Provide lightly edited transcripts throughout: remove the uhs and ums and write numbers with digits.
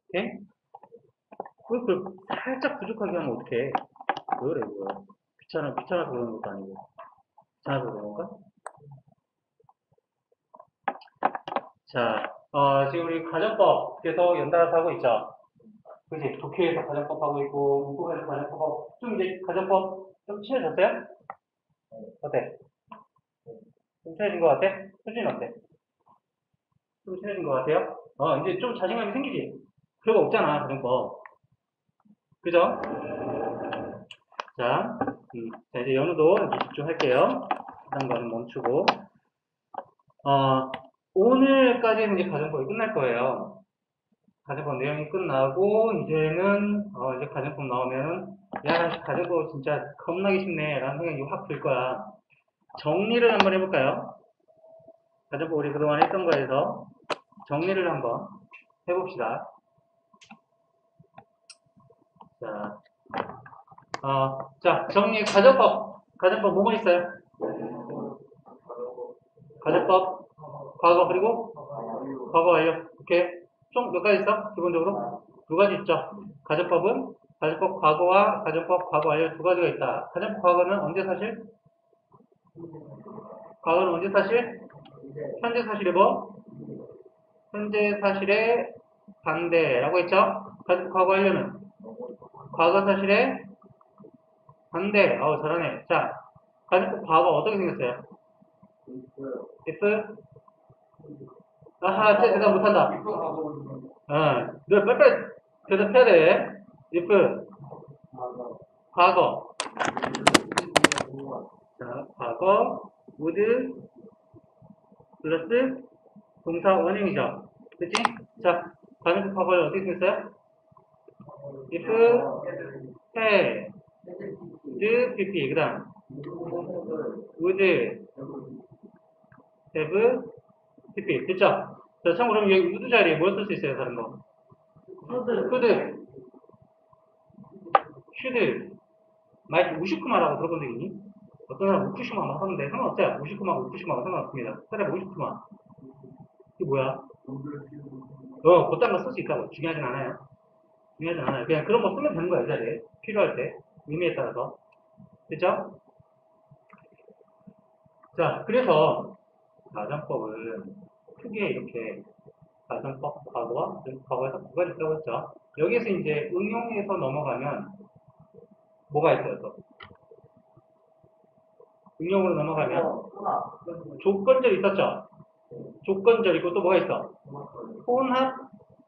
오케이? 그걸 살짝 부족하게 하면 어떡해. 왜 그래, 그거. 귀찮아서 그러는 것도 아니고. 귀찮아서 그러는 건가? 자, 지금 우리 가정법 계속 연달아서 하고 있죠? 그지? 독해에서 가정법 하고 있고, 문법에서 가정법 하고, 좀 이제 가정법 좀 친해졌어요? 어때? 좀 친해진 것 같아? 수준이 어때? 좀 친해진 것 같아요? 이제 좀 자신감이 생기지? 그런 거 없잖아, 가정법. 그죠? 자, 자, 이제 연우도 이제 집중할게요. 그다음 거는 멈추고. 어, 오늘까지는 이제 가정법이 끝날 거예요. 가정법 내용이 끝나고, 이제는, 이제 가정법 나오면은, 야, 가정법 진짜 겁나게 쉽네. 라는 생각이 확 들 거야. 정리를 한번 해볼까요? 가정법 우리 그동안 했던 거에서 정리를 한번 해봅시다. 자, 자, 정리, 가정법. 가정법 뭐뭐 있어요? 가정법, 과거, 그리고 과거 완료. 오케이. 총 몇 가지 있어? 기본적으로? 두 가지 있죠. 가정법은 가정법 과거와 가정법 과거 완료 두 가지가 있다. 가정법 과거는 언제 사실? 과거는 언제 사실? 현재 사실의 뭐? 현재 사실의 반대라고 했죠? 가정법 과거 완료는 과거 사실의 반대. 잘하네. 자, 가정법 과거 어떻게 생겼어요? if? 아하, 쟤 대답 못한다. 너 빨리빨리 대답해야 돼. if, 과거. 자, 과거, would, 플러스 동사 원형이죠. 그치? 자, 가정법 과거를 어떻게 생겼어요? if, had, would, pp. 그 다음, would, have, pp. 됐죠? 자, 참고로 여기 would 자리에 뭘 쓸 수 있어요, 다른 거? could, should, 마이크 우시쿠마라고 들어본 적 있니? 어떤 사람 우쿠시마 막 하는데 상관없어요. 우시쿠마, 우쿠시마가 상관없습니다. 차라리 우시쿠마. 이게 뭐야? 그딴 거 쓸 수 있다고. 중요하진 않아요. 중요하진 않아요. 그냥 그런 거 쓰면 되는 거야, 이 자리에. 필요할 때. 의미에 따라서. 그죠? 자, 그래서 가정법은 크게 이렇게 가정법, 과거와 과거에서 두 가지 있다고 했죠. 여기에서 이제 응용해서 넘어가면 뭐가 있어요, 또? 응용으로 넘어가면 조건절 있었죠? 조건절 있고 또 뭐가 있어? 혼합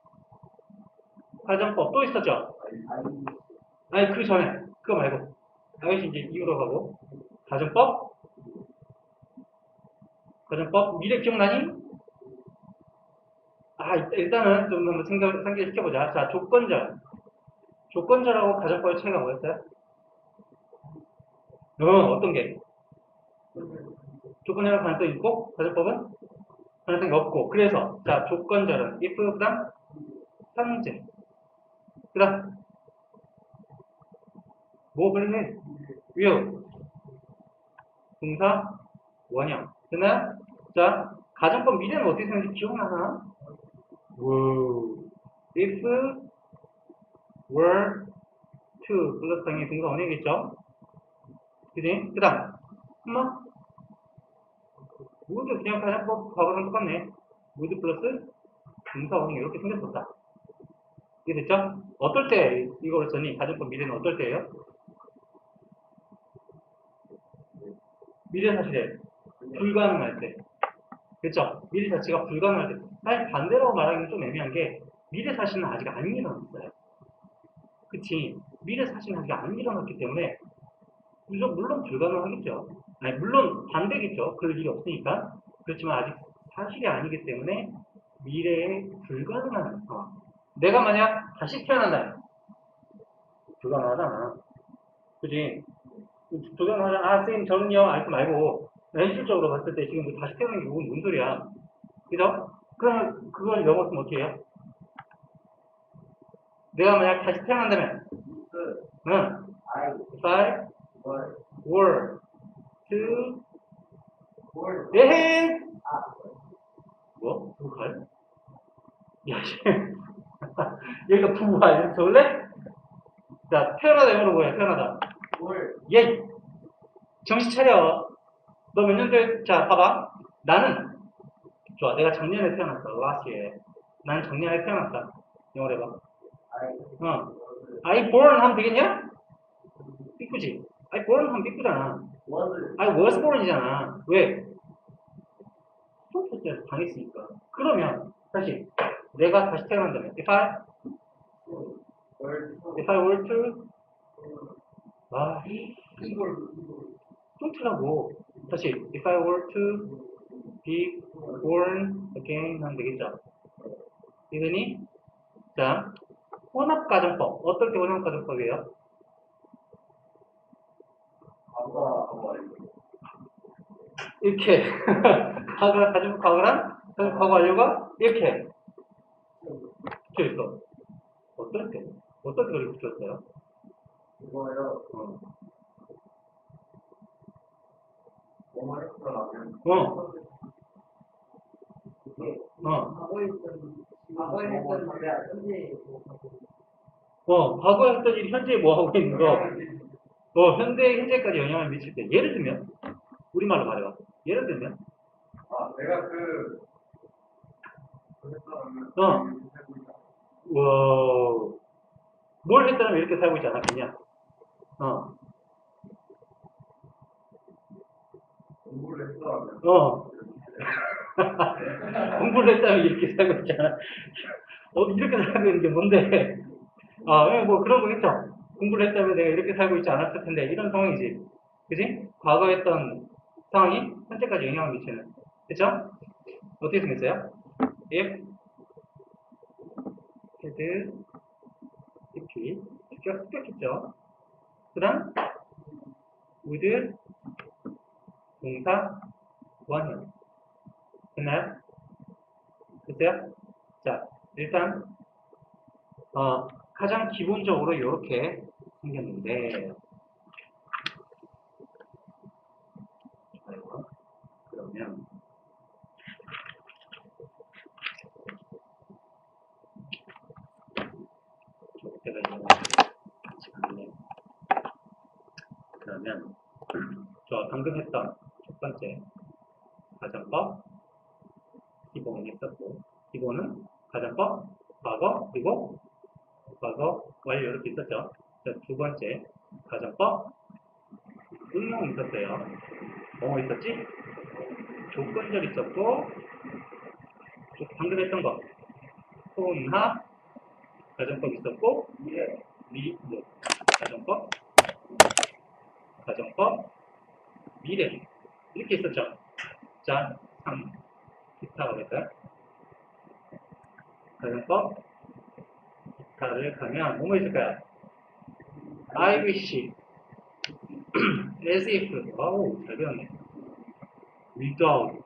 가정법 또 있었죠? 아니, 그 전에. 그거 말고. 당연히 이제 이유로 가고. 가정법? 가정법? 미래 기억나니? 일단은 좀 한번 상기시켜보자. 자, 조건절. 조건절하고 가정법의 차이가 뭐였어요? 어떤 게? 조건절은 가능성이 있고, 가정법은 가능성이 없고. 그래서, 자, 조건절은 if, 그 다음, 현재. 그 다음, 뭐, 그러네? will, 동사, 원형. 그다음, 자, 가정법 미래는 어떻게 쓰는지 기억나나? 우 if were to 플러스 당연히 동사 원형이겠죠? 그지? 그 다음 한번 would 그냥 가정법 과거랑 똑같네. would 플러스 동사 원형 이렇게 생겼었다. 이게 됐죠? 어떨 때 이걸 쓰니? 가정법 미래는 어떨 때예요? 미래 사실에 불가능할 때. 그렇죠? 미래 자체가 불가능할 때. 사실 반대로 말하기는 좀 애매한 게 미래 사실은 아직 안 일어났어요. 그치? 미래 사실은 아직 안 일어났기 때문에 물론 불가능하겠죠. 아니, 물론 반대겠죠. 그럴 일이 없으니까. 그렇지만 아직 사실이 아니기 때문에 미래에 불가능한 상황. 내가 만약 다시 태어난다면 불가능하잖아. 그지? 불가능하잖아. 선생님, 저는요, 그 말고, 현실적으로 봤을 때 지금 뭐 다시 태어나는 게 뭔 소리야. 그죠? 그럼 그걸 영어 쓰면 어떻게 해요? 내가 만약 다시 태어난다면, 응, if I were to, 예, 뭐? 누구 갈? 야, 씨. 여기가 부부야. 이렇게 적을래? 자, 태어나다 영어로 뭐야? 태어나다. 예. 정신 차려. 너 몇 년도에, 자, 봐봐. 나는, 좋아. 내가 작년에 태어났어. last year. 나는 작년에 태어났다. 영어로 해봐. I born 하면 되겠냐? 삐꾸지. I born 하면 삐꾸잖아. I was born이잖아. 왜? 스토프에서 당했으니까. 그러면, 다시. 내가 다시 태어난다면. If I were to, 아, 좀 틀라고. 다시. If I were to be born again 하면 되겠죠. 이거니? 자, 혼합가정법. 어떨 때 혼합가정법이에요? 이렇게. 과거랑 가정법, 과거랑 과거 완료가 이렇게 붙여있어. 어떨 때? 어떨 때 그렇게 붙였어요? 이거요. 뭐만 했더라면. 과거에 했던 말이야. 과거에 했던 일이 현재에 뭐 하고 있는 거? 현재까지 영향을 미칠 때. 예를 들면, 우리말로 말해봐. 예를 들면, 내가 했더라면. 뭘 했다면 이렇게 살고 있지 않았겠냐? 공부를 했더라면. 공부를 했다면 이렇게 살고 있잖아. 이렇게 살고 있는 게 뭔데? 뭐 그런 거겠죠? 공부를 했다면 내가 이렇게 살고 있지 않았을 텐데, 이런 상황이지. 그지? 과거에 했던 상황이 현재까지 영향을 미치는. 그쵸? 어떻게 생겼어요? if, had, if, 주격 습격했죠? 그 다음, would, 동사, 원형. 됐나요? 됐어요? 자, 일단, 가장 기본적으로 이렇게 생겼는데, 그러면, 제가 이거 같이 갈래요. 그러면, 저 방금 했던 첫 번째 가정법, 기본이 있었고, 기본은 가정법, 과거, 그리고 과거, 완료 이렇게 있었죠. 자, 두 번째 가정법, 응용 있었어요. 뭐뭐 있었지? 조건절 있었고, 방금 했던 거, 혼합, 가정법 있었고, 가정법, 미래 이렇게 있었죠. 자, 3 기타가 될까요? 가정법 기타를 가면 뭐뭐 있을까요? I wish, as if, 아우 잘 배웠네. without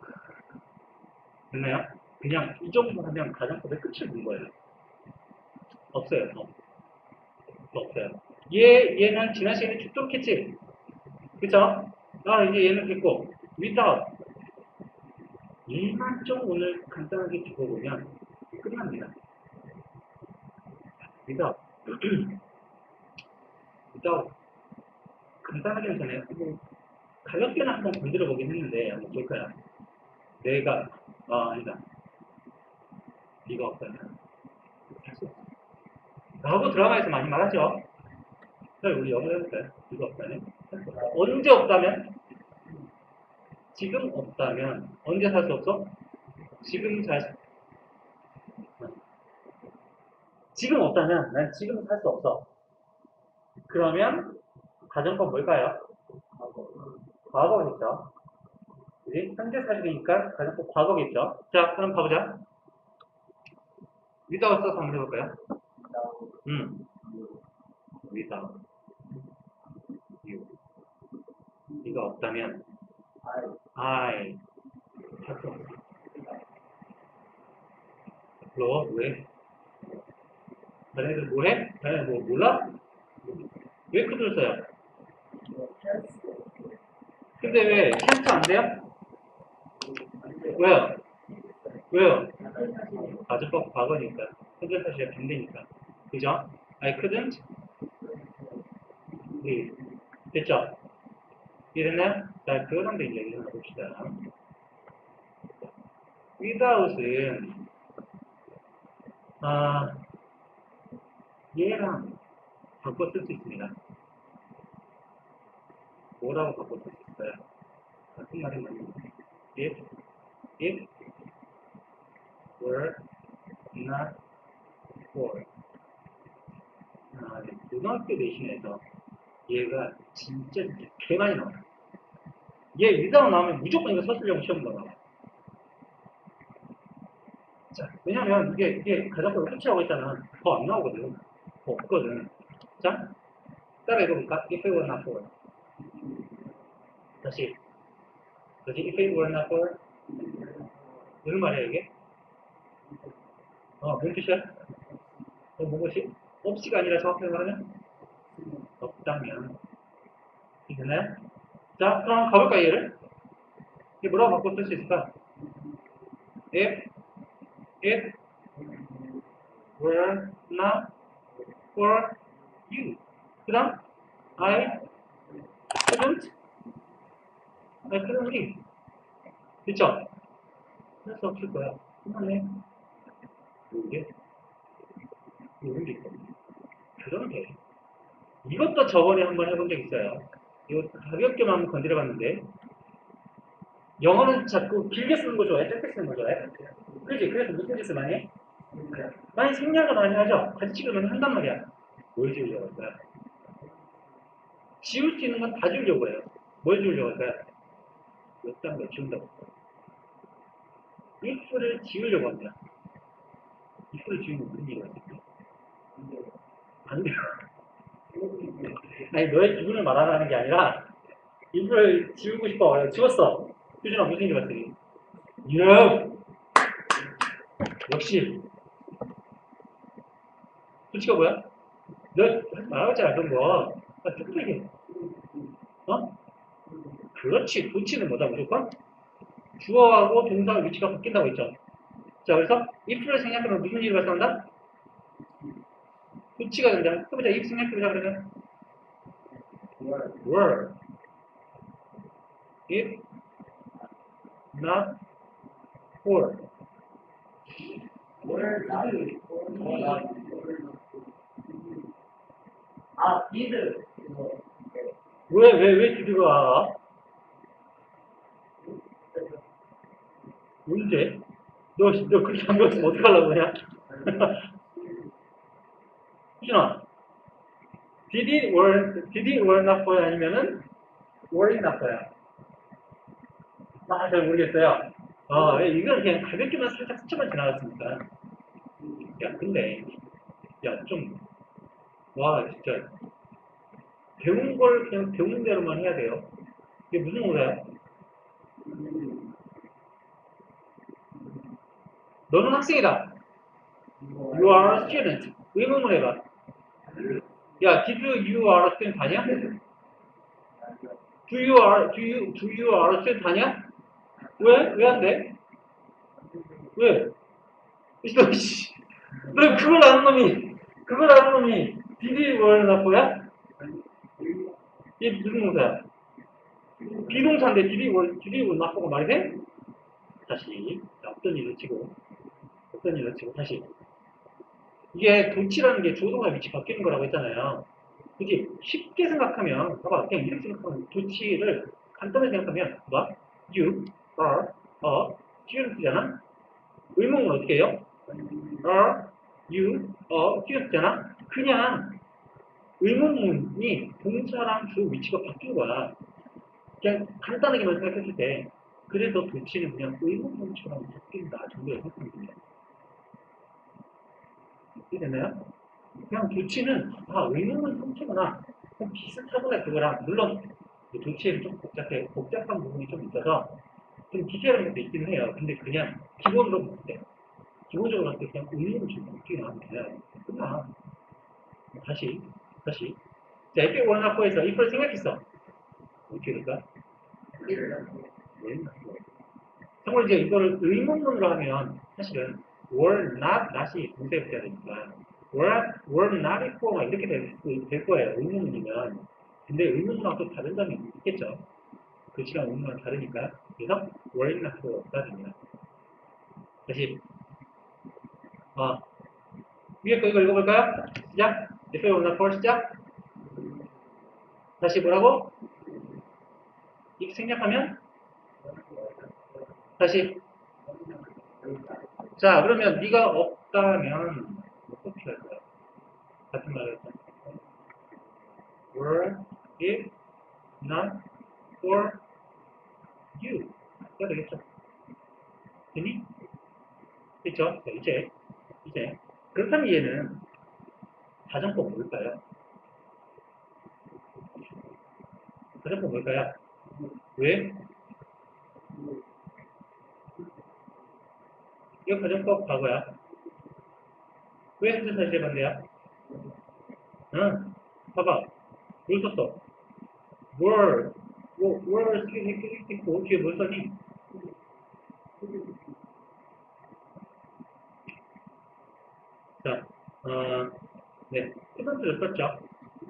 됐나요? 그냥 이 정도 하면 가정법의 끝을 본 거예요. 없어요. 없어요. 얘는 지난 시간에 죽도록 했지? 그쵸? 이제 얘는 됐고, without. 얘만 좀 오늘 간단하게 짚어보면 끝납니다. without. without. 간단하게 전에 가볍게는 한번 건드려 보긴 했는데, 한번 볼까요? 내가, 아니다. 네가 없다면. 라고 드라마에서 많이 말하죠? 우리 영어 해볼까요? 네가 없다면? 언제 없다면? 지금 없다면. 언제 살 수 없어? 지금 없다면 난 지금 살 수 없어. 그러면 가정법 뭘까요? 과거겠죠. 그지? 현재 사실이니까 가정법 과거겠죠. 자, 그럼 가보자. without 써서 한번 해볼까요? without you. 네가 없다면 I 할 수 없어. 너 왜? 자네들 뭐해? 자네 뭐 몰라? 왜 그들 써요? 근데 왜 캔트 안 돼요? 왜요? 가정법 과거니까. 현재 사실의 반대니까. 그죠? I couldn't leave. 됐죠? 이랬나요? 자, 그런데 이제 일어나 봅시다. without은, 얘랑 바꿔 쓸 수 있습니다. 뭐라고 바꿔 쓸 수 있어요? 같은 말이 뭐니? If were not for. 고등학교 내신에서 얘가 진짜 개 많이 나와요. 얘 without 나오면 무조건 이거 서술형 시험 나와요. 자, 왜냐면 이게 가정법을 터치하고 있잖아. 더 안 나오거든. 더 없거든. 자, 따라 읽어볼까? If it were not for. 다시. if it were not for. 무슨 말이야, 이게? 뭔 뜻이야? 뭐지? 없이가 아니라 정확하게 말하면? 없다면. 됐나요? 자, 그럼 가볼까, 얘를? 이게 뭐라고 바꿔 쓸 수 있을까? If it were not for you. 그 다음, I couldn't leave. 그쵸? 할 수 없을 거야. 그만해. 이게 있거든요. 그런데, 이것도 저번에 한번 해본 적 있어요. 이거 가볍게만 한번 건드려 봤는데, 영어는 자꾸 길게 쓰는 거 좋아해? 짧게 쓰는 거 좋아해? 그렇지? 그래서 무슨 짓을 많이 해? 많이 생략을 많이 하죠? 같이 찍으면 한단 말이야. 뭘 지우려고 할까요? 지울 수 있는 건 다 지우려고 해요. 뭘 지우려고 할까요? 몇 단계 지운다고. if를 지우려고 합니다. if를 지우면 무슨 일이 있을까요? 안 돼요. 아니, 너의 기분을 말하라는 게 아니라, if를 지우고 싶어. 지웠어. 휴준아, 무슨 일이 봤더니? 이런! 역시. 도치가 뭐야? 너 말하잖아, 그런 거. 뚝뚝이게. 그렇지. 도치는 뭐다, 무조건? 주어하고 동사의 위치가 바뀐다고 했죠. 자, 그래서 if를 생략하면 무슨 일이 발생한다? 도치가 된다. 해보자, if 생략해보자, 그러면. were. if not for. did. 왜 did가? 언제? 너 그렇게 안 배웠으면 어떡하려고 그냥? 수진아, did it were not for 아니면은 were it not for야? 잘 모르겠어요. 이건 그냥 가볍게만 살짝 스쳐만 지나갔으니까. 야, 근데, 진짜, 배운 걸 그냥 배운 대로만 해야 돼요. 이게 무슨 오사야? 너는 학생이다. You are a student. 의문을 해봐. 야, did you are a student 아니야? Do you are a student 아니야? 왜 안 돼? 왜? 너 그걸 아는 놈이 did were not for야? 이게 무슨 동사야? 비동사인데 did were not for가 말이 돼? 다시 없던 일을 치고 다시 이게 도치라는 게 조동사 위치 바뀌는 거라고 했잖아요. 그지? 쉽게 생각하면 봐봐 그냥 이렇게 생각하면 도치를 간단하게 생각하면 you are a student잖아. 의문은 어떻게 해요? are you a student잖아. 그냥 의문문이 동사랑 주 위치가 바뀐 거야. 그냥 간단하게만 생각했을 때 그래서 도치는 그냥 의문문처럼 바뀐다 정도의 상품입니다. 이해되나요? 그냥 도치는 의문문 형태구나. 그냥 비슷하구나 그거랑 물론 도치에는 좀 복잡한 부분이 좀 있어서 좀 디테일한 것도 있긴 해요. 근데 그냥 기본적으로 봤을 때 그냥 의문문처럼 바뀌게 나오면 돼요. 끝나. 다시 자, if it were not for에서 if를 생각했어. 어떻게 될까? 정말 이제 이거를 의문문으로 하면 사실은 were not, not이 동사역해야 되니까. were not equal, 이렇게 될 거예요. 의문문이면. 근데 의문문하고 또 다른 점이 있겠죠. 글씨랑 의문문은 다르니까. 그래서 were not equal 없다 됩니다. 다시, 위에 거 이거 읽어볼까요? 시작. if it were not for 시작. 다시 뭐라고? if 생략하면? 다시. 자, 그러면 네가 없다면 어떻게 할 거야? 같은 말을 했잖아. were if not for you. 해야 되겠죠? 되니? 됐죠? 자, 이제. 그렇다면 얘는 가정법 뭘까요? 가정법 뭘까요? 왜? 이거 가정법 과거야. 왜 현재 사실에 반대야? 응. 봐봐. 뭘 썼어? were 쓰기 있고 뒤에 뭘 써니? 자, 네. 히든트를 썼죠?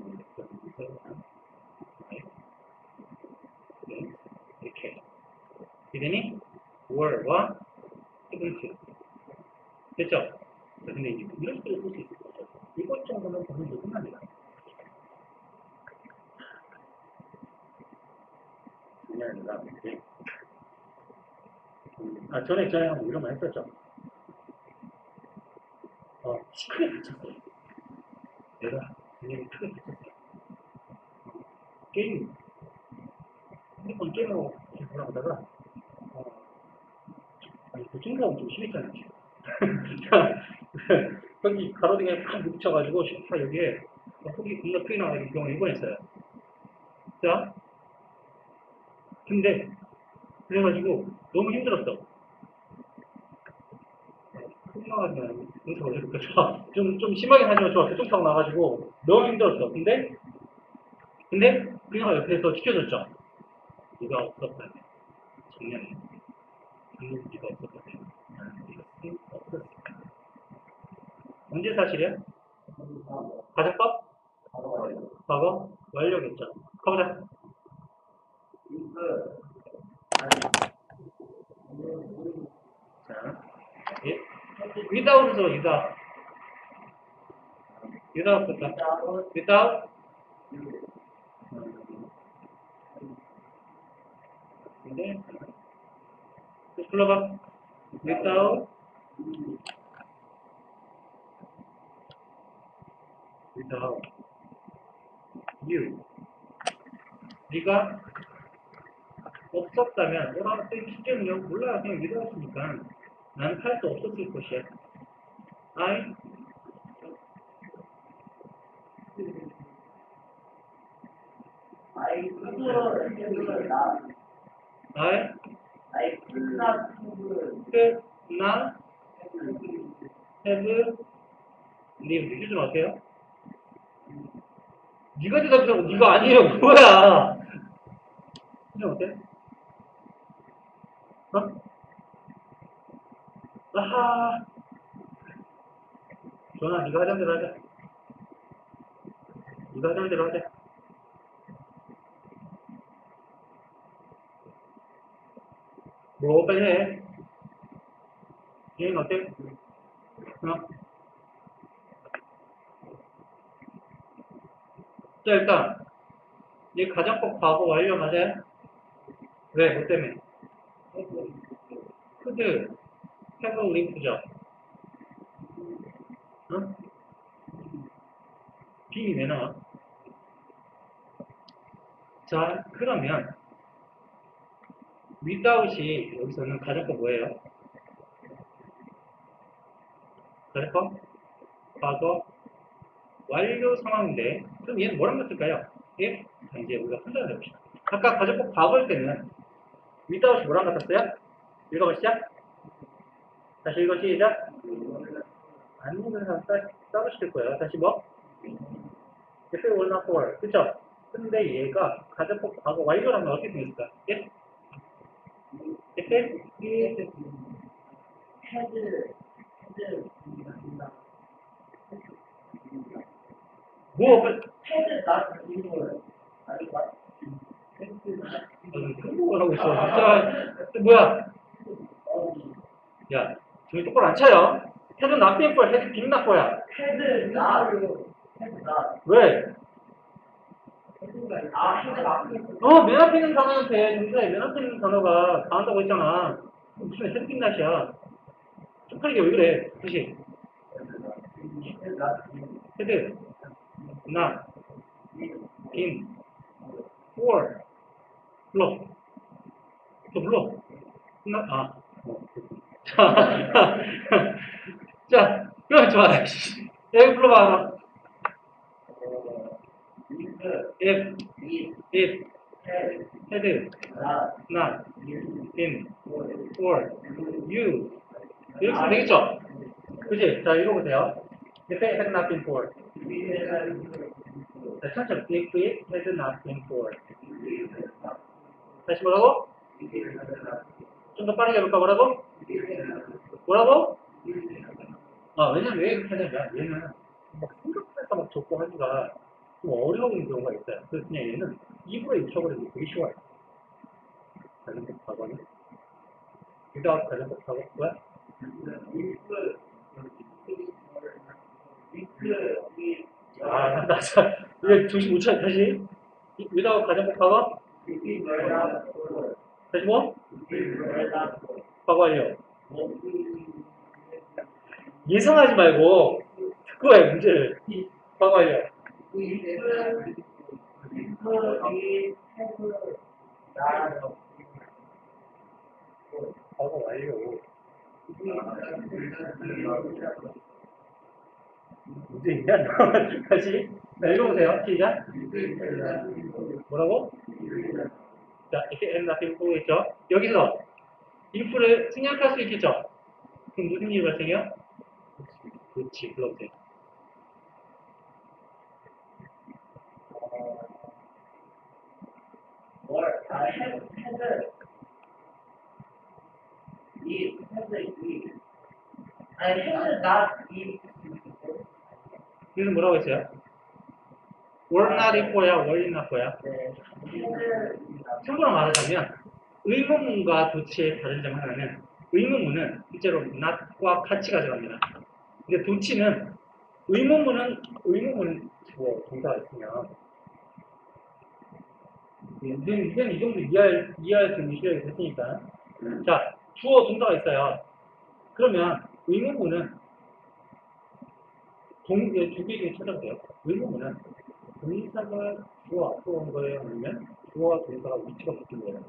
네. 이렇게. 이더니 were와 히든트. 됐죠? 자, 근데 이제 이런 식으로 쓸 수 있을 거죠. 이것 정도는 보면 끝납니다. 중요합니다. 전에 이런 말 했었죠. 크게 다쳤어요. 내가 굉장히 크게 다쳤어요. 게임, 핸드폰 게임하고 돌아가다가, 그 친구하고 좀 심했잖아요. 여기 가로등에 팍 묻혀가지고, 슈퍼 여기에 폭이 겁나 크게 나가지고 병원에 입원했어요. 자, 근데, 그래가지고 너무 힘들었어. 생각하면 인사 어제부터 좋아. 좀 심하게 하지만 좋아. 교통사고 나가지고 너무 힘들었어. 근데 그녀가 옆에서 지켜줬죠. 네가 없었다면 작년에 네가 없었다면 나는 이렇게 없었을 거야. 언제 사실이야? 가정법? 과거? 완료겠죠. 가보자. 자, 예. without에서 without 썼다. without 근데 불러봐. without you. 네가 없었다면 뭐라고 쓰기 쉽게는요? 몰라요. 그냥 without이니까 나는 살 수 없었을 것이야. I could not have lived. 휴준 어때요? 네가 대답하고 네가 아니에요. 뭐야? 휴준 어때? 아하. 전화 네가 하자는 대로 하자. 네가 하자는 대로 하자. 뭐 빨리 해. 얘는 어때? 자 일단 얘 가정법 과거 완료 맞아요? 왜? 뭐 때문에? could have lived죠. 응? 빈이 왜 나와? 자 그러면 without이 여기서는 가정법 뭐예요? 가정법 과거 완료 상황인데 그럼 얘는 뭐랑 같을까요? if 자, 이제 우리가 판단을 해봅시다. 아까 가정법 과거일 때는 without이 뭐랑 같았어요? 읽어보시죠. 다시 읽어 시작. 안 읽는 사람 따로 시킬 거예요. 다시 뭐? if it were not for 그쵸? 근데 얘가 가정법 과거 완료라면 어떻게 생겼을까? if it had 뭐, 헤드 나 이런 거예요. 아닌가? 뭘 하고 있어. 진짜, 뭐야. 야, 저기 똑바로 안 차요? 헤드 나쁜 거야, 헤드 빅 나빠야. 헤드 나요. 헤드 나. 왜? 아 헤드 나. 맨 앞에 있는 단어는 돼. 근데 맨 앞에 있는 단어가 다 한다고 했잖아. 무슨 헤드 빅 낫이야. 쪽팔리게 왜 그래? 그치? 헤드, 나, 빈, for, 불러. 또 불러. 자, 자, 그럼 좋아. 여기 불러봐. if, head, not, in, for, you. 이렇게 쓰면 되겠죠? 그치? 자, 읽어보세요. if it had not been for. 자, 천천히. if it had not been for. 다시 뭐라고? 좀 더 빠르게 해볼까? 뭐라고? 뭐라고? 왜냐면 왜 그렇게 하냐면 얘는 막 생각해서 막 적고 하기가 좀 어려운 경우가 있어요. 그래서 그냥 얘는 입으로 익혀버리기 되게 쉬워요. 가정법 과거는 without 가정법 과거 뭐야? 나 이제 정신 못 차려. 다시 without 가정법 과거? 다시 뭐? 과거 완료. 예상하지 말고 듣고 해 문제를. 과거 완료. 과거 완료. 문제 있냐? 다시 읽어보세요. 시작. 뭐라고? 자, 이렇게 M 나쁜 보고 있죠? 여기서 if를 생략할 수 있겠죠? 그럼 무슨 일이 발생해요? 그렇지, 불러보세요. 여기서 뭐라고 했어요? were not if야, were not for야? 참고로 말하자면 의문문과 도치의 다른 점 하나는 의문문은 실제로 not과 같이 가져갑니다. 근데 도치는 의문문은 주어 동사가 있으면 이제는 이 정도 이해할 수 있는 실력이 됐으니까 자 주어 동사가 있어요. 그러면 의문문은 두 개 중에 찾아보세요. 의문문은 동사가 주어 앞으로 온 거예요? 아니면 주어와 동사가 위치가 바뀐 거예요?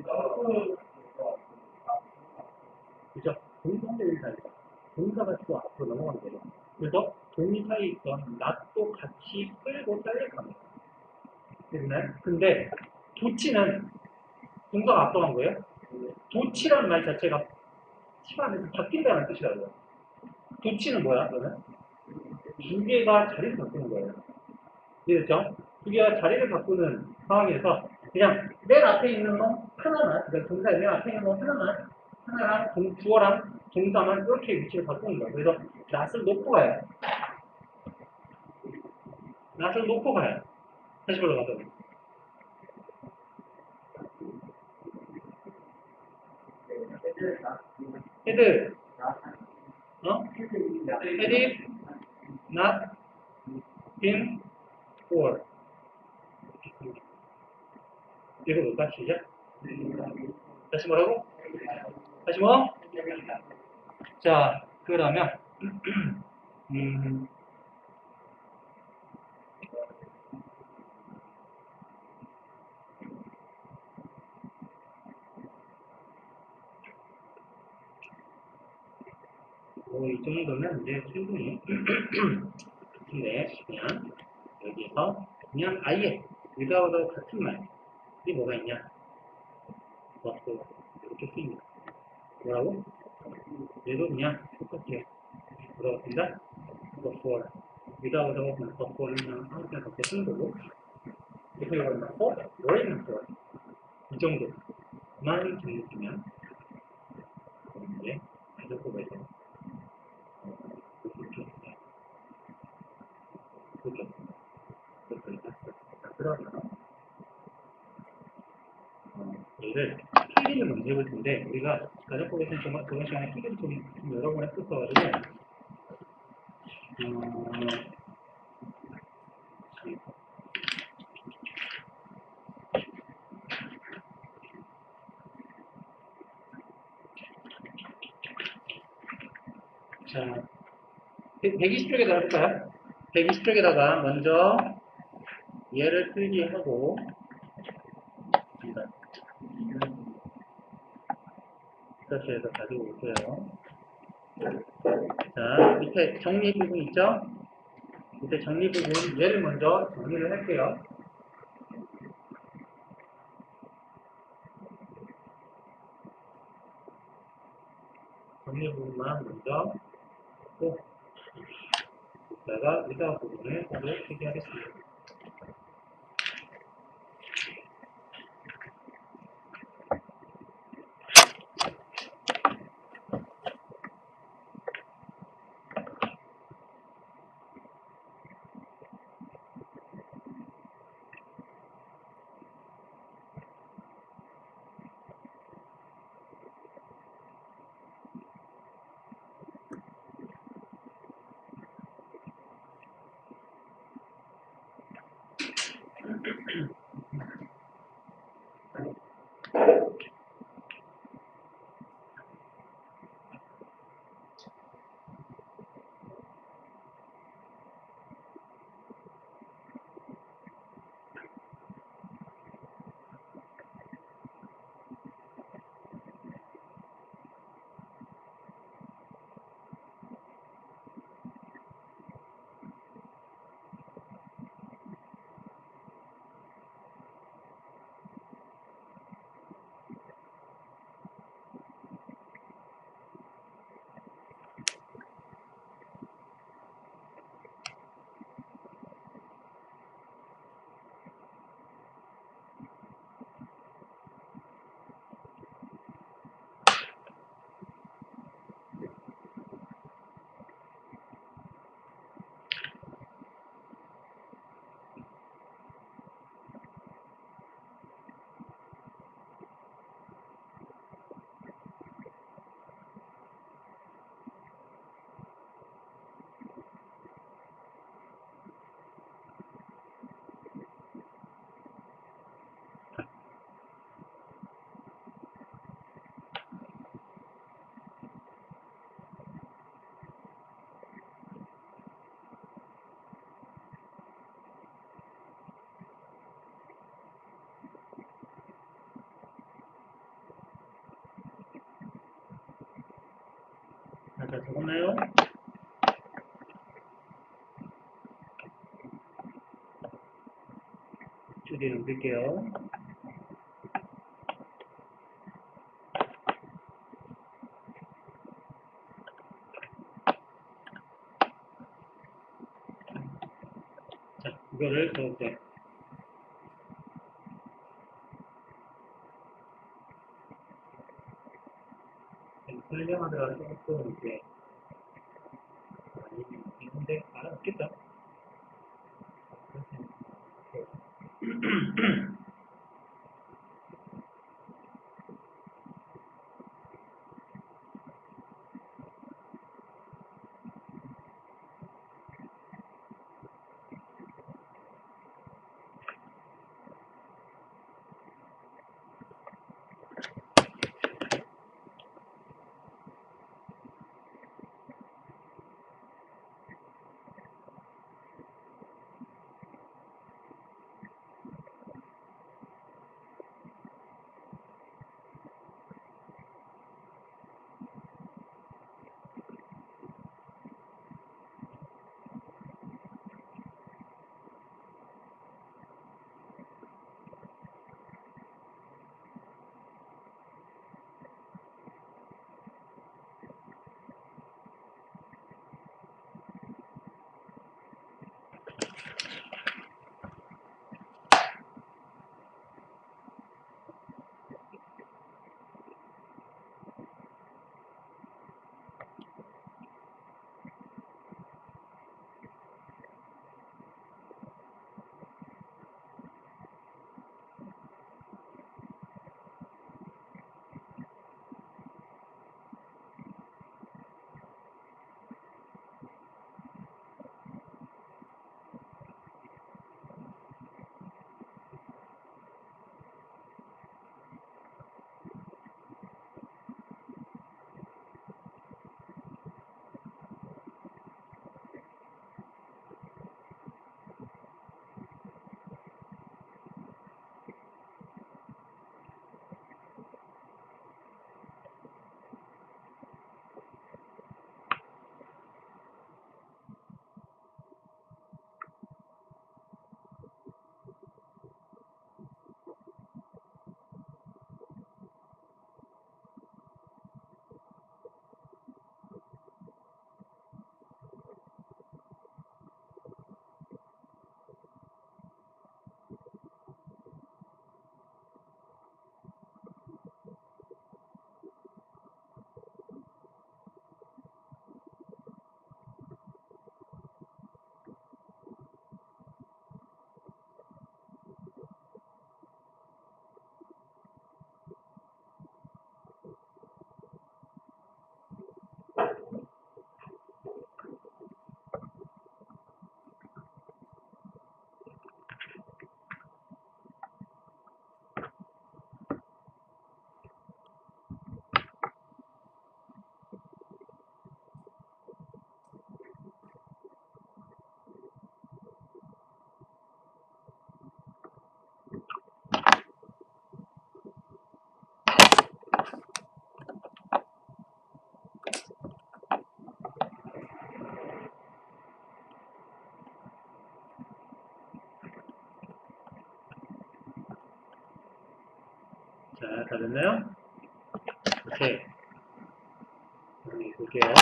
그죠? 동사인데 의사입니다. 동사가 주어 앞으로 넘어간 거예요. 그래서 동사에 있던 not도 같이 끌고 딸려갑니다. 됐나요? 근데 도치는 동사가 앞서간 거예요? 도치라는 말 자체가 시간에서 바뀐다는 뜻이라고요. 도치는 뭐야, 그러면? 두 개가 자리를 바꾸는 거예요. 이해됐죠? 두 개가 자리를 바꾸는 상황에서 그냥 맨 앞에 있는 거 하나만, 그러니까 동사의 맨 앞에 있는 거 하나랑 주어랑 동사만 이렇게 위치를 바꾸는 거예요. 그래서 not을 놓고 가요. not을 놓고 가요. 다시 올라가서. 헤드, 헤드, not, been, for. 읽어볼까? 시작. 다시 뭐라고? 다시 뭐? 자, 그러면 이 정도면 이제 충분히 같은데 그냥 여기서 그냥 아예 without 같은 말이 뭐가 있냐? 뭐또 이렇게 쓰입니다. 뭐라고? 얘도 그냥 똑같아요. 물어봤습니다. for without for는 그냥 항상 그렇게 쓰는 거고 그래서 이걸 넣고 were for 이 정도만 정리해주면 이제 가족법에서 그죠? 그러면 얘를 필기를 먼저 해볼 텐데 우리가 가정법에서는 저번 시간에 필기를 좀 여러 번 했었어가지고 자 120쪽에다 할까요? 120쪽에다가 먼저 얘를 필기하고 스타트에서 가지고 올게요. 자, 밑에 정리 부분 있죠? 밑에 정리 부분, 얘를 먼저 정리를 할게요. 정리 부분만 먼저 하고, 이따가 의사 부분을 바로 필기하겠습니다. 자, 적었나요? 주디 넘길게요. 자, 이거를 이제 설명하느라 조금 이제 많이 있는데 알아듣겠죠? 자, 다 됐나요? 오케이. 볼게요.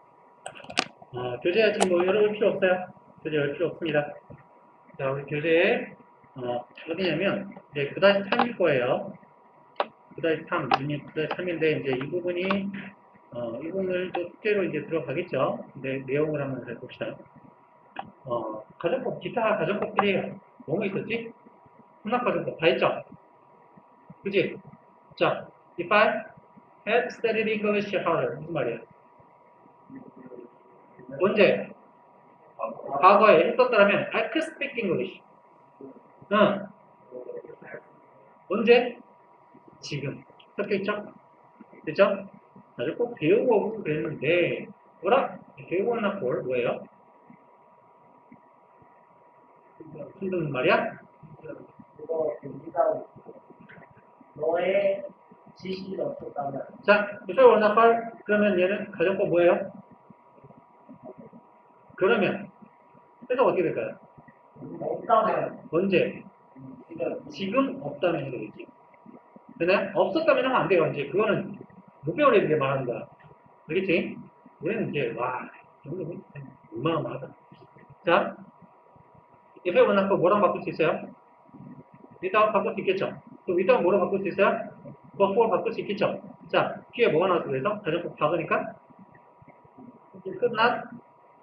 교재 지금 뭐 열어볼 필요 없어요. 교재 열 필요 없습니다. 자, 우리 교재, 어디냐면, 이제 9-3일 거예요. 9-3, 유닛 9-3인데, 이제 이 부분이, 이 부분을 또 숙제로 이제 들어가겠죠. 근데 내용을 한번 잘 봅시다. 가정법, 기타 가정법들이 뭐뭐 있었지? 혼합가정법 다 했죠? 그지? 자, if I had studied English harder. 무슨 말이야? 언제? 과거에 했었다면 I could speak English. 응. 언제? 지금. 섞여있죠? 됐죠? 아주 꼭 배우고 그랬는데 뭐라? 배우고 나 볼 뭐예요? 무슨 말이야? 그거 네가 너의 지식이 없었다면 자, 이쪽 원나팔 그러면 얘는 가정법 뭐예요? 그러면 해석 어떻게 될까요? 없다면 언제? 지금 없다면 해도 되지. 그냥 없었다면 하면 안 돼요. 이제 그거는 못 배우는 애들이 말하는 거야. 알겠지? 우리는 이제 와, 정도면 어마어마하다. 자, if 원나팔 뭐랑 바꿀 수 있어요? without 바꿀 수 있겠죠? 또 without 뭐로 바꿀 수 있어요? before 바꿀 수 있겠죠? 자, 뒤에 뭐가 나와서 그래서 가정법 박으니까 끝난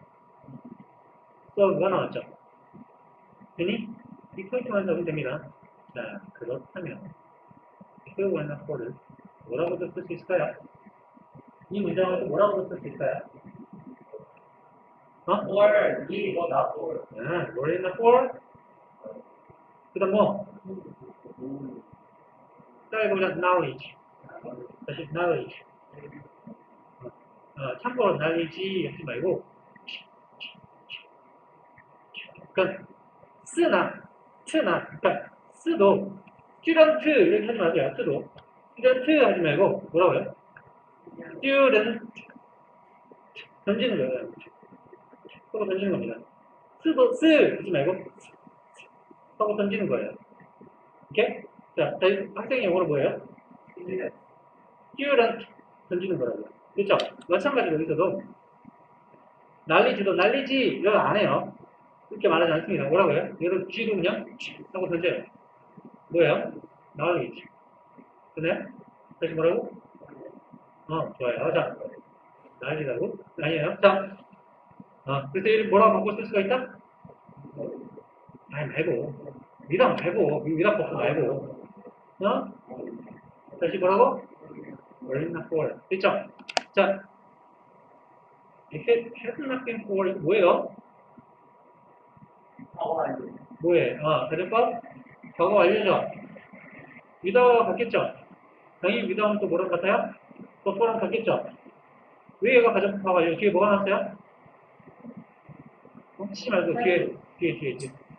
so가 나왔죠. 되니? 이 포인트만 잡으면 됩니다. 자, 그렇다면 if 원나 for를 뭐라고도 쓸 수 있을까요? 이 문장을 또 뭐라고도 쓸 수 있을까요? 뭘 이거다 뭘 more in the for 그 다음 뭐? 따라해보자 knowledge 다시 knowledge 참고로 knowledge 하지 말고 그러니까 쓰나 트나 그러니까 쓰도 student 이렇게 하지 마세요. 쓰도 student 하지 말고 뭐라고요? student 던지는 거예요. 서고 던지는 겁니다. 쓰도 쓰 하지 말고 서고 던지는 거예요. 오케이? 자, 학생의 영어로 뭐예요? student 던지는 거라고요. 그렇죠? 마찬가지로 여기서도 knowledge도 knowledge 이거 안 해요. 그렇게 말하지 않습니다. 뭐라고요? 얘도 G도 그냥 하고 던져요. 뭐예요? knowledge. 그네? 다시 뭐라고? 좋아요. 자, knowledge라고? 아니에요. 자, 그래서 얘를 뭐라고 바꿔 쓸 수가 있다? 아니, 말고. 위답 말고. 위답 버프 말고. 다시 뭐라고? were not for. 됐죠? 자, had not been for 뭐예요? 뭐예요? 가정법? 과거 완료죠? 위다가 같겠죠? 당연히 위다는 또 뭐랑 같아요? 버퍼랑 같겠죠? 왜 얘가 가정법 완료? 뒤에 뭐가 나왔어요? 치지 말고 뒤에.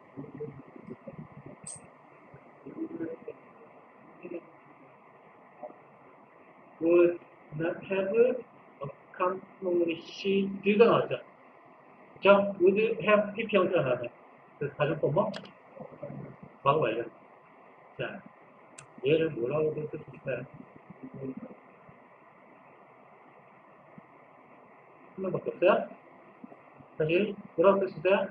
would not have accomplished 가 나왔죠? 그죠? would have PP 형태가 나왔네. 그래서 가정법 뭐? 과거 완료. 자, 얘를 뭐라고 쓸 수 있을까요? 한 명밖에 없어요? 다시 뭐라고 쓸 수 있어요?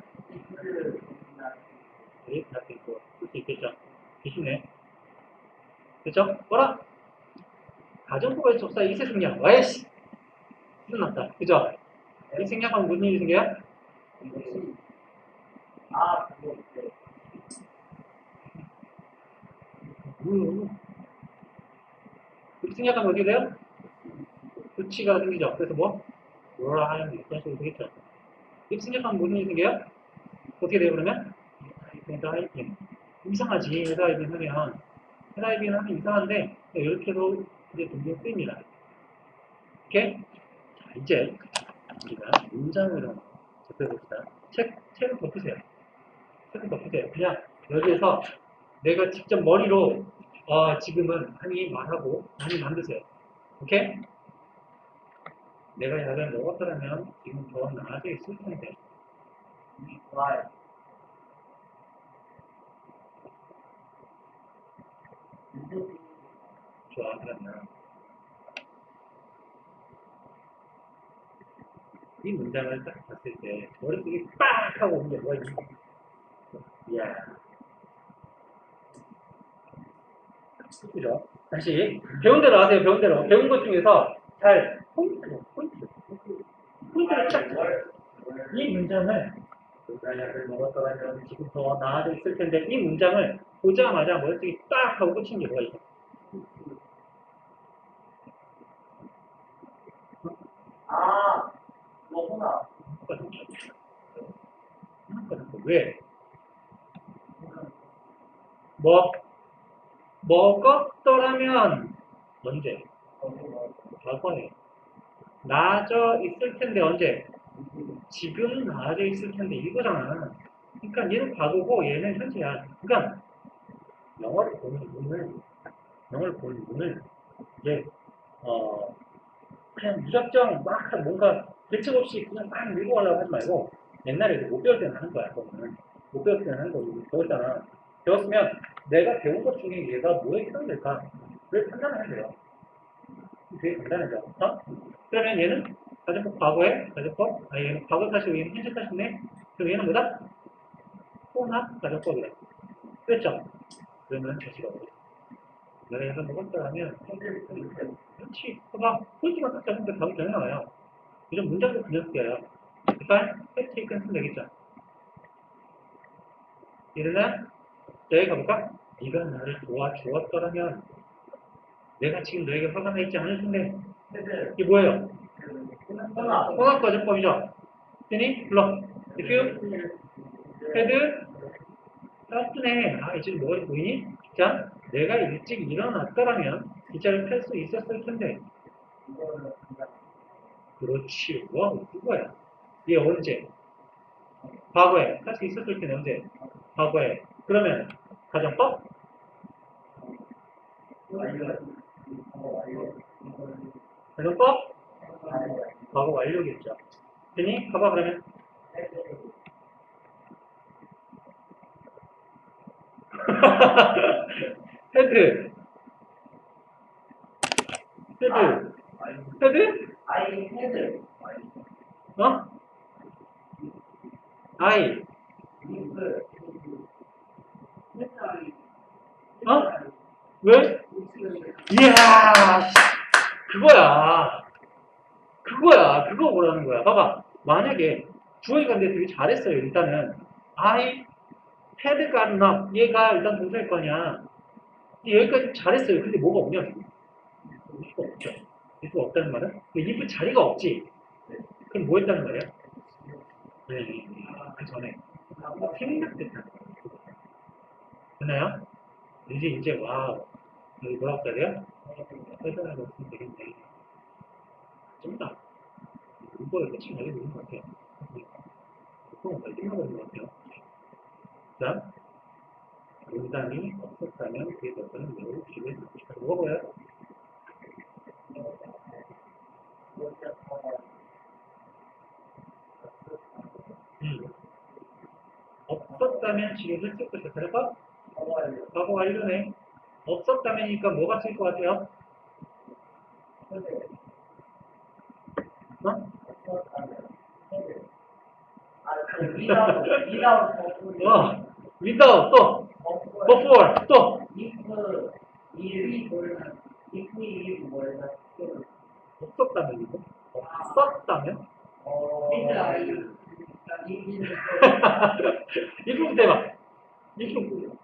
네, 다쓸 수 있겠죠? 계시네. 그쵸? 뭐라? 가정법의 접사 이세 생략. 와이씨! 끝났다. 그죠? 이 생략하면 무슨 일이 생겨요? 그거 이렇게 생략하면 어떻게 돼요? 부치가 생기죠. 그래서 뭐? 뭐라 하는 이런 식으로 되겠죠. 이렇게 생략하면 무슨 일이 생겨요? 어떻게 돼요, 그러면? 헤드하이빙. 이상하지, 헤드하이빙 하면. 헤드하이빙 하면 이상한데, 이렇게도 이제 동종 쓰입니다. 오케이? 자, 이제 우리가 문장으로 접해봅시다. 책을 덮으세요. 책을 덮으세요. 그냥 여기에서 내가 직접 머리로 지금은 많이 말하고 많이 만드세요. 오케이? 내가 약을 먹었더라면 지금 더 나아져 있을 텐데. 좋아요. 좋아, 그러면. 이 문장을 딱 봤을 때, 머릿속에 빡! 하고 오는 게 뭐야, 이야. 그죠? 다시. 배운 대로 하세요, 배운 대로. 배운 것 중에서 잘, 포인트를 딱, 이 문장을, 불가야를 먹었더라면 지금 더 나아져 있을 텐데, 이 문장을 보자마자 머릿속에 딱 하고 꽂힌 게 뭐가 있어? 아, 뭐구나. 왜? 뭐, 먹었더라면 언제? 과거에. 나아져 있을 텐데 언제? 지금 나아져 있을 텐데 이거잖아. 그러니까 얘는 과거고 얘는 현재야. 그러니까 영어를 보는 눈을 이제 그냥 무작정 막 뭔가 대책 없이 그냥 막 밀고 가려고 하지 말고 옛날에 못 배울 때는 하는 거야. 그거는 못 배울 때는 하는 거고 배웠잖아. 배웠으면 내가 배운 것 중에 얘가 뭐에 해당될까를 판단을 해야 돼요. 되게 간단하죠. 어? 그러면 얘는 가정법 과거에 가정법 얘는 과거 사실 얘는 현재 사실네. 그럼 얘는 뭐다? 혼합 가정법이다. 그랬죠? 그러면 다시 가보자. 내가 얘가 먹었다라면 그렇지. 봐봐. 포인트만 딱 잡으면 답이 전혀 나와요. 이런 문장도 그냥 쓰여요. 그러니까 have taken 쓰면 되겠죠. 이러면 여기 가볼까? 네가 나를 도와주었더라면 내가 지금 너에게 화가 나 있지 않을 텐데 이게 뭐예요? 혼합 가정법이죠. 됐니? 불러. If you had 따뜻네. 이제 뭐가 보이니? 자, 내가 일찍 일어났더라면 기차를 탈 수 있었을 텐데. 그렇지. 와, 그거야. 얘 언제? 과거에. 탈 수 있었을 텐데 언제? 과거에. 그러면 가정법? 가정법? 과거 완료겠죠. 되니? 봐봐 그러면. 헤드. 헤드. 헤드? I had 어? 아이. 어? 왜? 이야, 그거야. 그거야. 그거 뭐라는 거야. 봐봐. 만약에 주어가 근데 되게 잘했어요. 일단은 I had gotten up. 얘가 일단 동사일 거 아니야. 여기까지 잘했어요. 근데 뭐가 없냐? if가 없죠. if가 없다는 말은? if 자리가 없지. 그럼 뭐 했다는 말이야? 네. 그 전에 생략됐다. 됐나요? 이제 와우. 여기 뭐라고 써야 돼요? 회사라고 쓰면 되겠네. 쩐다. 이거를 대충 알고 있는 것 같아요. 보통 잘 끝나버린 것 같아요. 자, 문장이 없었다면 그에 대해서는 매우 집에 뭐가 보여요? 없었다면 지금 했을 것이다. 그럴까? 과거 완료네. 없었다면이니까 뭐가 쓸 것 같아요? 어? without 또 before 또 없었다면 이거 없었다면 이거 대박 이거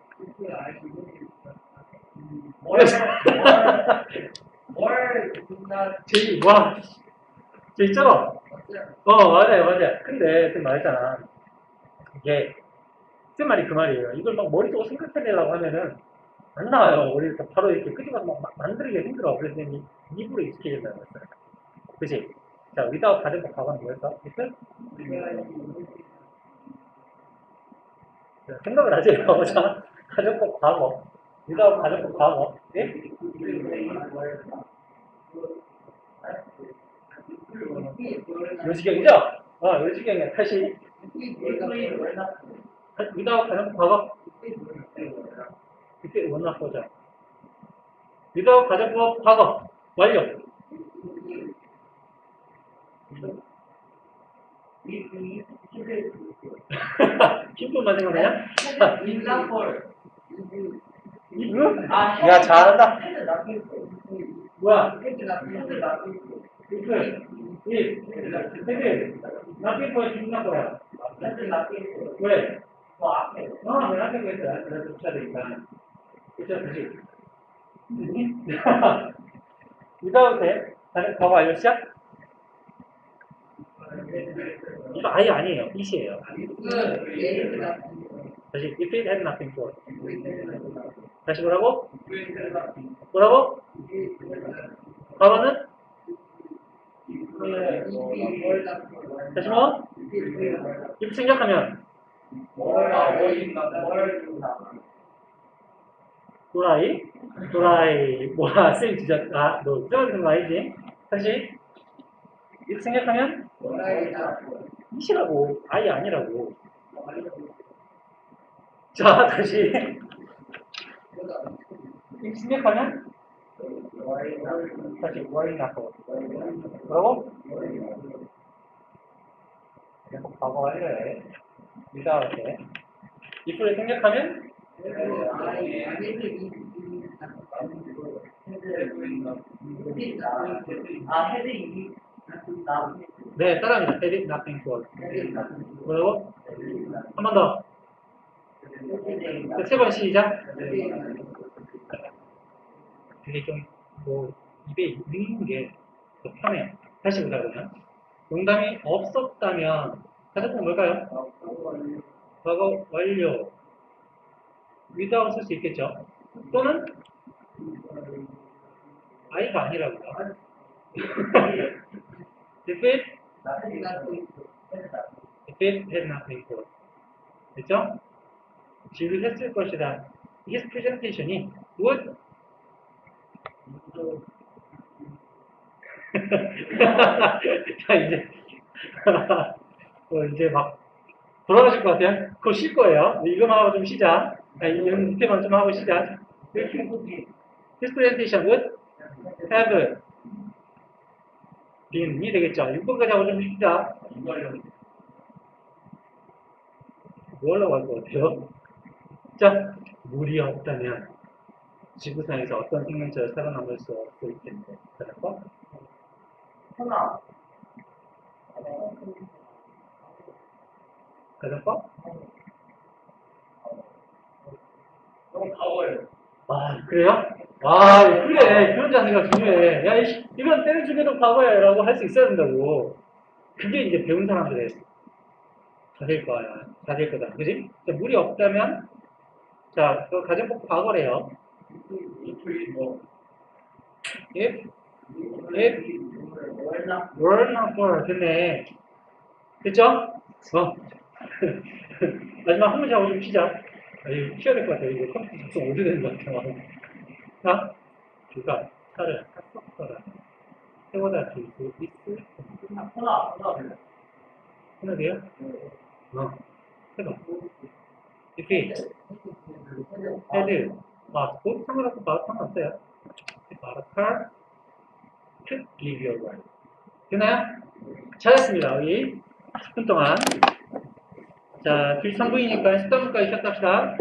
제이 와 제이처럼 맞아요 근데 쌤 말했잖아 이게 쌤 말이 그 말이에요 이걸 막 머릿속으로 생각해내려고 하면은 안 나와요 머리에서 바로 이렇게 끄집어서 막 만들기가 힘들어 그래서 쌤이 입으로 익숙해야 된다고 했어요 그치? 자 without 가정법 과거는 뭐였어? 이틀? 생각을 하지 자 가정법 과거 without 가정법 과거 예? 요지경이죠? 요지경이야 다시 without 가정법 과거 그때 원나 보자 without 가정법 과거 완료. 킴도 마지막이야? 인사폴. 이거? 아, 야, 잘한다. 헤드 나쁘고. 뭐야? 헤드 나쁘고. 이프, 헤드, 나쁜 거야, 기분 나빠요. 헤드 나쁘고. 왜? 뭐 앞에. 왜 나쁜 거 있어? 내가 쫓아야 되니까. 그쵸, 그치? without 해. 과거 완료 시작? 이거 아예 아니에요. it이에요. 다시, if it had not been for. 다시 뭐라고? 뭐라고? 과거는? 다시 뭐? if 생략하면? 도라이. 뭐야, 쌤 진짜, 너 부정하는 거 아니지? 다시. if 생략하면? it이라고. 아예 아니라고. 자, 다시. if 생략하면? 다시 worry not for. 뭐라고? 계속 과거 완료해. without 해. if를 생략하면? 아, 헤드 이. 나. 네, 따라합니다. had it not been for. 뭐라고? 한 번 더. 세 번 시작. 그게 좀, 입에 있는 게 더 편해요. 다시 보자, 그러면. 농담이 없었다면, 가정법 뭘까요? 과거 완료. without 쓸 수 있겠죠? 또는, 아이가 아니라고요. if it had not been for. 됐죠? 지루했을 것이다. his presentation이 would 자, 이제 막 돌아가실 것 같아요. 그거 쉴 거예요. 이거만 하고 좀 쉬자. 이런 밑에만 좀 하고 쉬자. his presentation would have been이 되겠죠. 6번까지 하고 좀 쉬자. 뭐 하려고 할 것 같아요? 자, 물이 없다면 지구상에서 어떤 생명체가 살아남을 수 없을 텐데. 그래서 하나. 가정법? 너무 가워요. 그래요? 그래. 그런 자세가 중요해. 야, 이건 때는 중에도 과거야. 라고 할 수 있어야 된다고. 그게 이제 배운 사람들의 자세일 거야. 자세일 거다. 그지? 자, 물이 없다면, 자, 그 가정법 과거래요. If were not for. 됐네. 됐죠? 마지막 한 문제 하고 좀 쉬자. 이거 쉬어야 될 것 같아요. 이거 컴퓨터 작성 어디 되는 것 같아요. 자, 그가 차를 탔었더라. 세워다 줄 수 있을 텐데. 하나 돼요? 해봐. If it had, 곧 상관없고 상관없어요. If a car could give you a ride. 되나요? 잘했습니다. 우리 10분 동안. 자, 길 3분이니까 10분까지 쉬었다 합시다.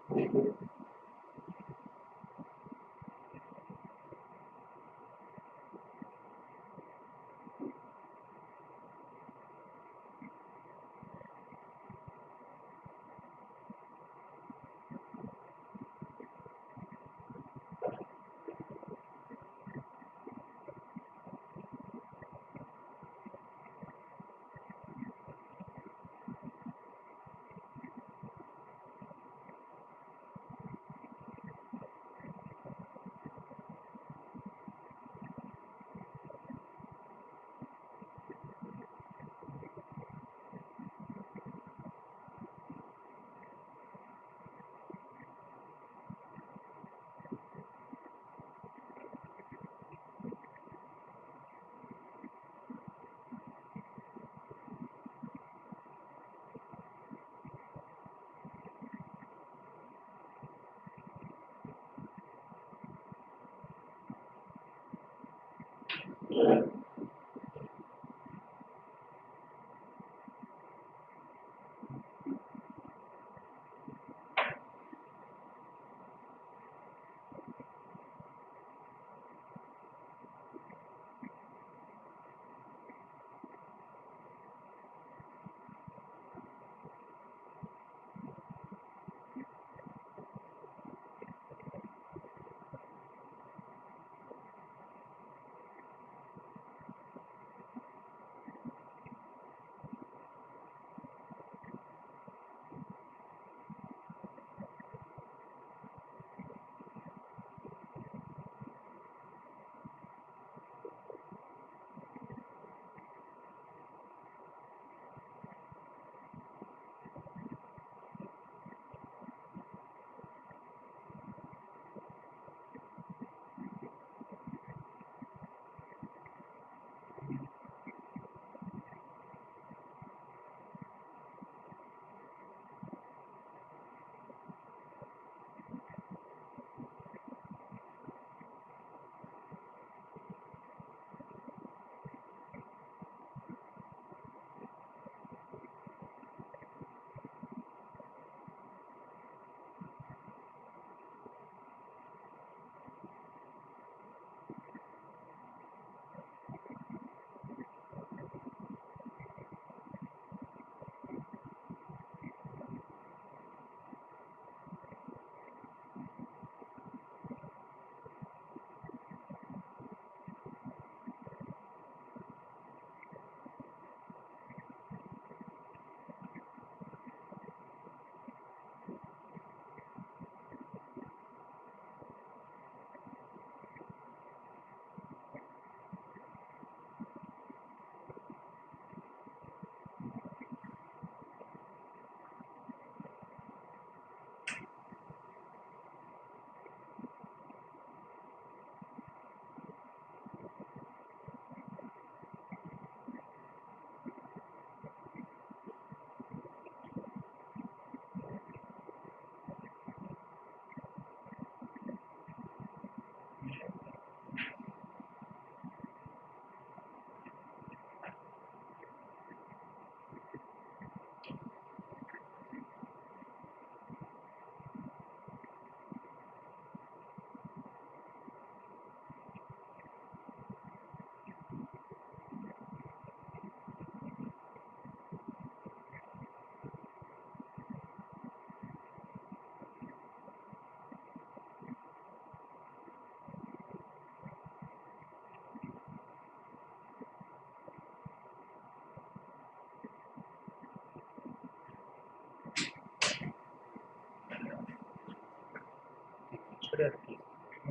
처리할게요.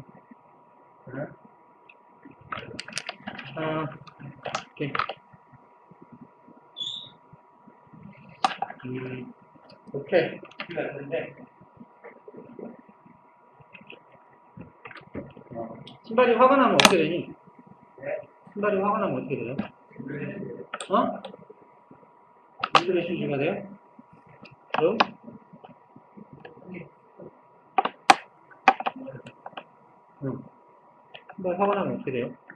오케이. 오케이. 근데 신발이 화가 나면 어떻게 되니? 네. 신발이 화가 나면 어떻게 돼요? 어? 인드레싱 주가 돼요? 그럼? 신발 화가 나면 어떻게 돼요?